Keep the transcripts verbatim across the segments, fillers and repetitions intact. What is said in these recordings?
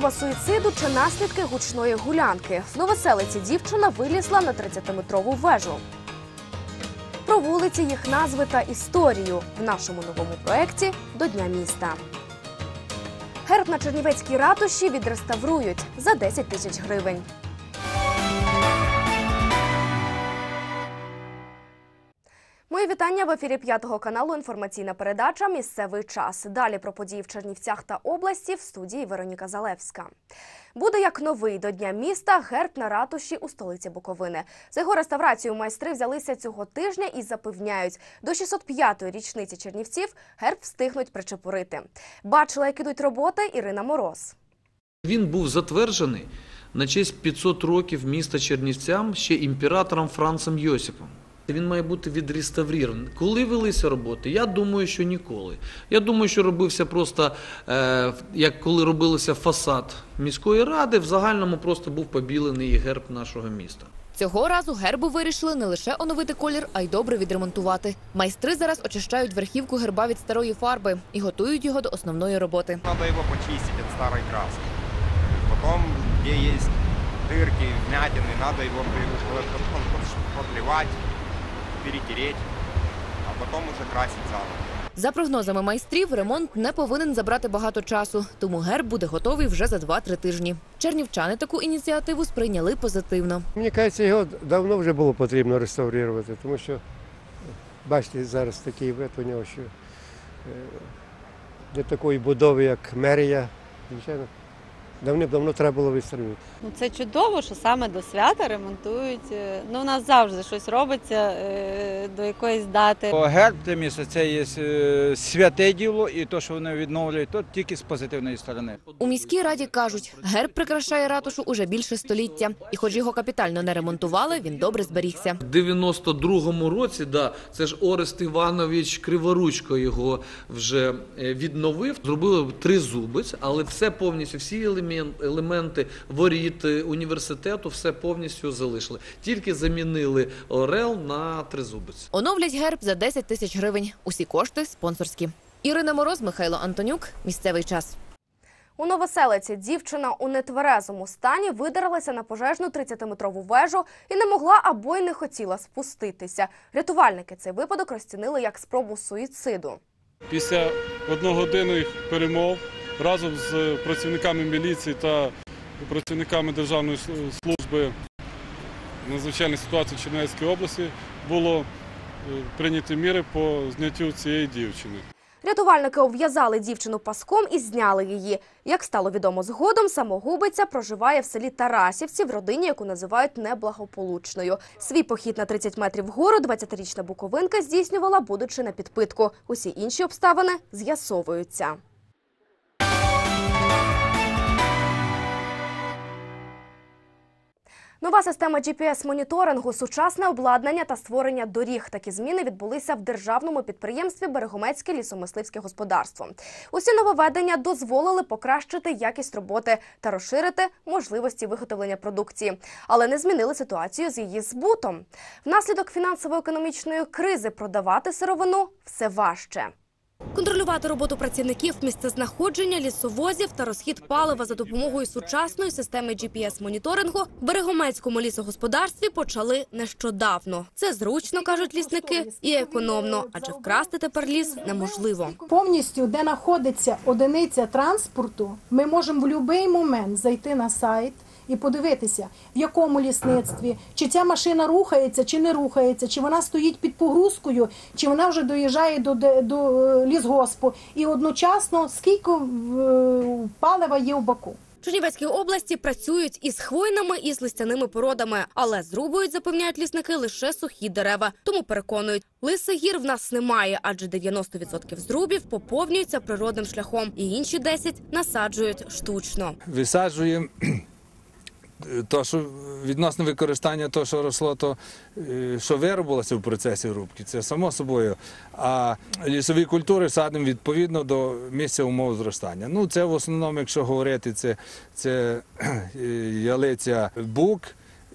Спроба суїциду чи наслідки гучної гулянки. В Новоселиці дівчина вилізла на тридцятиметрову вежу. Про вулиці, їх назви та історію в нашому новому проєкті «До Дня міста». Герб на Чернівецькій ратуші відреставрують за десять тисяч гривень. Мої вітання. В ефірі п'ятого каналу інформаційна передача «Місцевий час». Далі про події в Чернівцях та області в студії Вероніка Залевська. Буде як новий до Дня міста герб на ратуші у столиці Буковини. За його реставрацію майстри взялися цього тижня і запевняють, до шістсот п'ятої річниці Чернівців герб встигнуть причепурити. Бачила, як ідуть роботи, Ірина Мороз. Він був затверджений на честь п'ятсот років міста Чернівцям ще імператором Францем Йосипом. Він має бути відреставрований. Коли велися роботи? Я думаю, що ніколи. Я думаю, що робився просто, е, як коли робився фасад міської ради, в загальному просто був побілений герб нашого міста. Цього разу гербу вирішили не лише оновити колір, а й добре відремонтувати. Майстри зараз очищають верхівку герба від старої фарби і готують його до основної роботи. Треба його почистити від старої краски. Потім, де є дирки, вмятини, треба його подлівати, перетереть, а потім вже красити заново. За прогнозами майстрів, ремонт не повинен забрати багато часу, тому герб буде готовий вже за два-три тижні. Чернівчани таку ініціативу сприйняли позитивно. Мені здається, його давно вже було потрібно реставрувати, тому що, бачите, зараз такий вид у нього, що для такої будови, як мерія, звичайно, давним-давно треба було відставити. Ну, це чудово, що саме до свята ремонтують. Ну, у нас завжди щось робиться до якоїсь дати. Герб це місце, це є святе діло, і те, що вони відновлюють, то тільки з позитивної сторони. У міській раді кажуть, герб прикрашає ратушу уже більше століття. І хоч його капітально не ремонтували, він добре зберігся. В дев'яносто другому році, да, це ж Орест Іванович Криворучко його вже відновив. Зробили тризубець, але все повністю, всі елементи, елементи воріт університету, все повністю залишили. Тільки замінили орел на тризубець. Оновлять герб за десять тисяч гривень. Усі кошти спонсорські. Ірина Мороз, Михайло Антонюк. Місцевий час. У Новоселиці дівчина у нетверезому стані видиралася на пожежну тридцятиметрову вежу і не могла або й не хотіла спуститися. Рятувальники цей випадок розцінили як спробу суїциду. Після одногодинних перемов разом з працівниками міліції та працівниками Державної служби надзвичайних ситуацій Чернівецької області було прийняті міри по зняттю цієї дівчини. Рятувальники обв'язали дівчину паском і зняли її. Як стало відомо згодом, самогубиця проживає в селі Тарасівці в родині, яку називають неблагополучною. Свій похід на тридцять метрів вгору двадцятирічна буковинка здійснювала, будучи на підпитку. Усі інші обставини з'ясовуються. Нова система джі пі ес-моніторингу, сучасне обладнання та створення доріг. Такі зміни відбулися в державному підприємстві «Берегомецьке лісомисливське господарство». Усі нововведення дозволили покращити якість роботи та розширити можливості виготовлення продукції. Але не змінили ситуацію з її збутом. Внаслідок фінансово-економічної кризи продавати сировину все важче. Контролювати роботу працівників, місцезнаходження лісовозів та розхід палива за допомогою сучасної системи джі пі ес-моніторингу в Берегомецькому лісогосподарстві почали нещодавно. Це зручно, кажуть лісники, і економно, адже вкрасти тепер ліс неможливо. Повністю, де знаходиться одиниця транспорту, ми можемо в будь-який момент зайти на сайт і подивитися, в якому лісництві, чи ця машина рухається, чи не рухається, чи вона стоїть під погрузкою, чи вона вже доїжджає до, до лісгоспу, і одночасно скільки палива є в баку. В Чернівецькій області працюють із хвойними, і з листяними породами, але зрубують, запевняють лісники, лише сухі дерева. Тому переконують, лисих гір в нас немає, адже дев'яносто відсотків зрубів поповнюються природним шляхом, і інші десять відсотків насаджують штучно. Висаджуємо то, що відносно використання того, що росло, то, що виробилося в процесі рубки, це само собою. А лісові культури садимо відповідно до місця умов зростання. Ну, це в основному, якщо говорити, це, це ялиця бук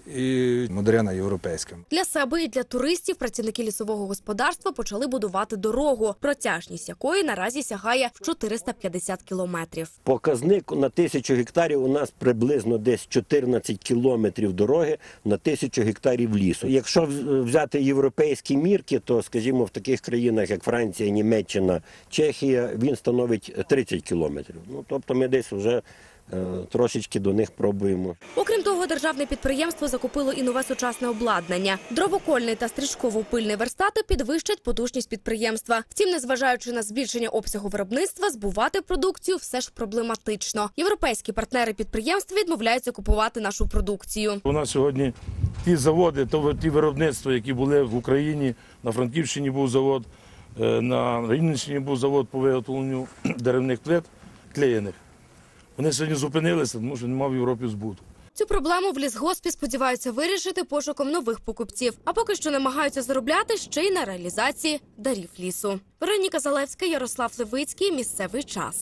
і модерна європейська. Для себе і для туристів працівники лісового господарства почали будувати дорогу, протяжність якої наразі сягає в чотириста п'ятдесят кілометрів. Показник на тисячу гектарів у нас приблизно десь чотирнадцять кілометрів дороги на тисячу гектарів лісу. Якщо взяти європейські мірки, то, скажімо, в таких країнах, як Франція, Німеччина, Чехія, він становить тридцять кілометрів. Ну, тобто ми десь вже трошечки до них пробуємо. Окрім того, державне підприємство закупило і нове сучасне обладнання. Дровокольний та стрічково-пильний верстати підвищать потужність підприємства. Втім, незважаючи на збільшення обсягу виробництва, збувати продукцію все ж проблематично. Європейські партнери підприємства відмовляються купувати нашу продукцію. У нас сьогодні ті заводи, ті виробництва, які були в Україні, на Франківщині був завод, на Рівненщині був завод по виготовленню деревних плит клеєних. Вони сьогодні зупинилися, тому що немає в Європі збуту. Цю проблему в лісгоспі сподіваються вирішити пошуком нових покупців. А поки що намагаються заробляти ще й на реалізації дарів лісу. Вероніка Залевська, Ярослав Левицький. Місцевий час.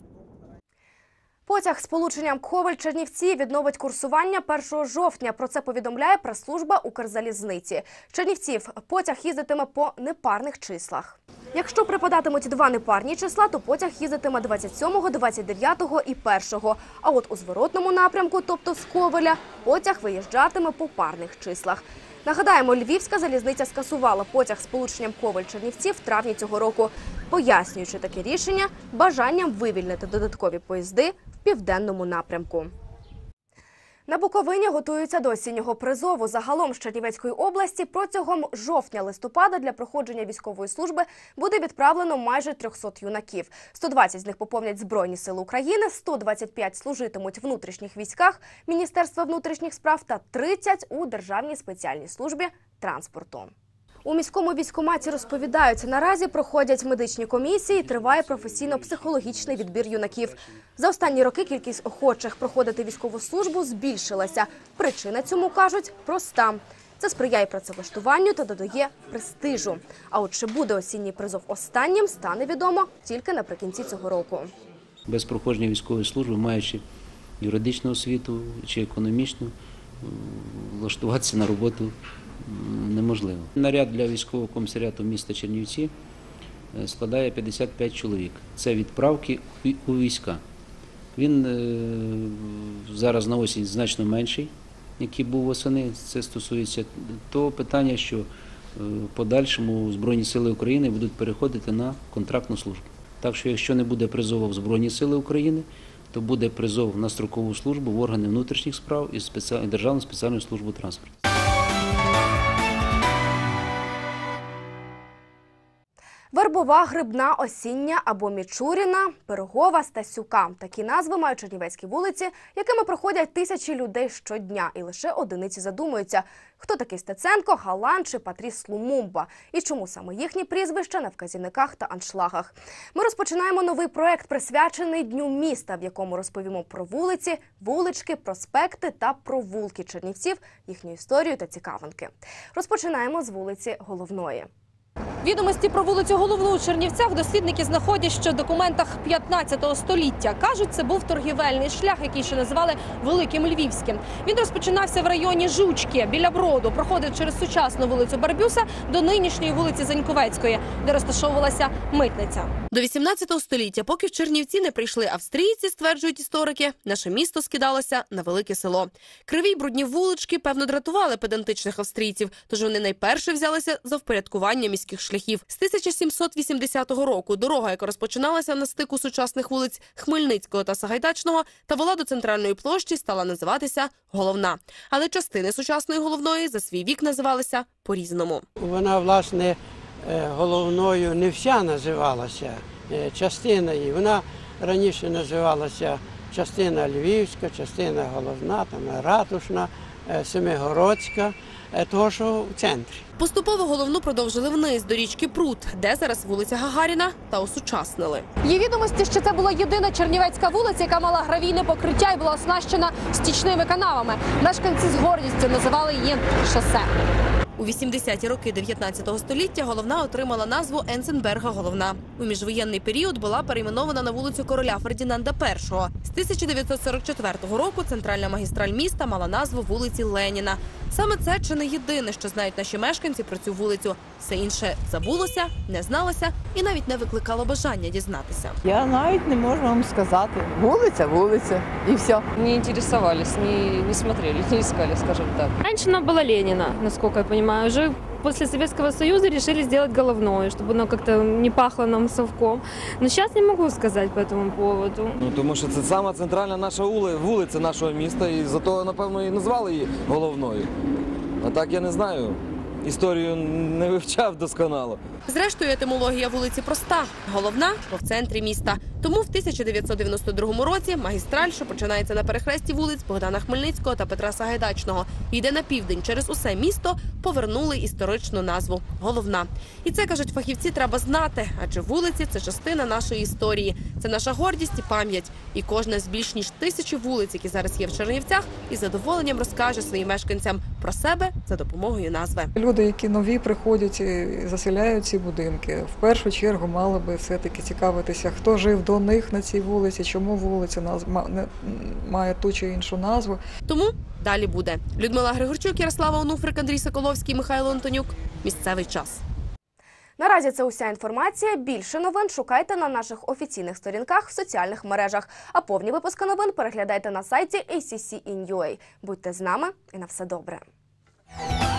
Потяг з полученням Ковель-Чернівці відновить курсування першого жовтня. Про це повідомляє прес-служба Укрзалізниці. З Чернівців потяг їздитиме по непарних числах. Якщо припадатимуть два непарні числа, то потяг їздитиме двадцять сьомого, двадцять дев'ятого і першого. А от у зворотному напрямку, тобто з Ковеля, потяг виїжджатиме по парних числах. Нагадаємо, Львівська залізниця скасувала потяг з полученням Ковель-Чернівці в травні цього року, пояснюючи таке рішення бажанням вивільнити додаткові поїзди в південному напрямку. На Буковині готуються до осіннього призову. Загалом з Чернівецької області протягом жовтня-листопада для проходження військової служби буде відправлено майже триста юнаків. сто двадцять з них поповнять Збройні сили України, сто двадцять п'ять служитимуть в внутрішніх військах Міністерства внутрішніх справ та тридцять у Державній спеціальній службі транспорту. У міському військкоматі розповідають, наразі проходять медичні комісії, триває професійно-психологічний відбір юнаків. За останні роки кількість охочих проходити військову службу збільшилася. Причина цьому, кажуть, проста. Це сприяє працевлаштуванню та додає престижу. А от чи буде осінній призов останнім, стане відомо тільки наприкінці цього року. Без проходження військової служби, маючи юридичну освіту чи економічну, влаштуватися на роботу неможливо. Наряд для військового комісаріату міста Чернівці складає п'ятдесят п'ять чоловік. Це відправки у війська. Він зараз на осінь значно менший, який був восени. Це стосується того питання, що в подальшому Збройні сили України будуть переходити на контрактну службу. Так що, якщо не буде призову в Збройні сили України, то буде призов на строкову службу в органи внутрішніх справ і Державну спеціальну службу транспорту. Вербова, Грибна, Осіння або Мічуріна, Пирогова, Стасюка. Такі назви мають чернівецькі вулиці, якими проходять тисячі людей щодня. І лише одиниці задумуються, хто такий Стеценко, Галан чи Патріс Лумумба. І чому саме їхні прізвища на вказівниках та аншлагах. Ми розпочинаємо новий проєкт, присвячений Дню міста, в якому розповімо про вулиці, вулички, проспекти та провулки Чернівців, їхню історію та цікавинки. Розпочинаємо з вулиці Головної. Відомості про вулицю Головну у Чернівцях дослідники знаходять ще в документах п'ятнадцятого століття. Кажуть, це був торгівельний шлях, який ще називали Великим Львівським. Він розпочинався в районі Жучки, біля Броду, проходив через сучасну вулицю Барбюса до нинішньої вулиці Заньковецької, де розташовувалася митниця. До вісімнадцятого століття, поки в Чернівці не прийшли австрійці, стверджують історики, наше місто скидалося на велике село. Криві й брудні вулички, певно, дратували педантичних австрійців, тож вони найперше взялися за впорядкування міських шляхів. З тисяча сімсот вісімдесятого року дорога, яка розпочиналася на стику сучасних вулиць Хмельницького та Сагайдачного та вела до центральної площі, стала називатися Головна. Але частини сучасної Головної за свій вік називалися по-різному. Вона, власне, Головною не вся називалася, частина її. Вона раніше називалася частина Львівська, частина Головна, там Ратушна, Семигородська, того, що в центрі. Поступово Головну продовжили вниз до річки Прут, де зараз вулиця Гагаріна, та осучаснили. Є відомості, що це була єдина чернівецька вулиця, яка мала гравійне покриття і була оснащена стічними канавами. Мешканці з гордістю називали її шосе. У вісімдесяті роки дев'ятнадцятого століття Головна отримала назву Енценберга Головна. У міжвоєнний період була перейменована на вулицю короля Фердінанда першого. З тисяча дев'ятсот сорок четвертого року центральна магістраль міста мала назву вулиці Леніна. Саме це чи не єдине, що знають наші мешканці про цю вулицю. Все інше забулося, не зналося і навіть не викликало бажання дізнатися. Я навіть не можу вам сказати. Вулиця, вулиця і все. Не интересовались, не, не смотрели, не искали, скажем так. Раньше она была Ленина, насколько я понимаю. Уже после Советского Союза решили сделать головное, чтобы оно как-то не пахло нам совком. Но сейчас не могу сказать по этому поводу. Ну, тому що це сама центральна наша вулиця нашого міста, і зато, напевно, і назвали її головною. А так я не знаю. Історію не вивчав досконало. Зрештою, етимологія вулиці проста. Головна – бо в центрі міста. Тому в тисяча дев'ятсот дев'яносто другому році магістраль, що починається на перехресті вулиць Богдана Хмельницького та Петра Сагайдачного, і йде на південь через усе місто, повернули історичну назву – Головна. І це, кажуть фахівці, треба знати, адже вулиці – це частина нашої історії. Це наша гордість і пам'ять. І кожна з більш ніж тисячі вулиць, які зараз є в Чернівцях, із задоволенням розкаже своїм мешканцям про себе за допомогою назви. Люди, які нові приходять і заселяють ці будинки, в першу чергу мали би все-таки цікавитися, хто жив до них на цій вулиці, чому вулиця має ту чи іншу назву. Тому далі буде. Людмила Григорчук, Ярослава Онуфрик, Андрій Соколовський, Михайло Антонюк. Місцевий час. Наразі це уся інформація. Більше новин шукайте на наших офіційних сторінках в соціальних мережах. А повні випуски новин переглядайте на сайті ей сі сі ін ю ей. Будьте з нами і на все добре.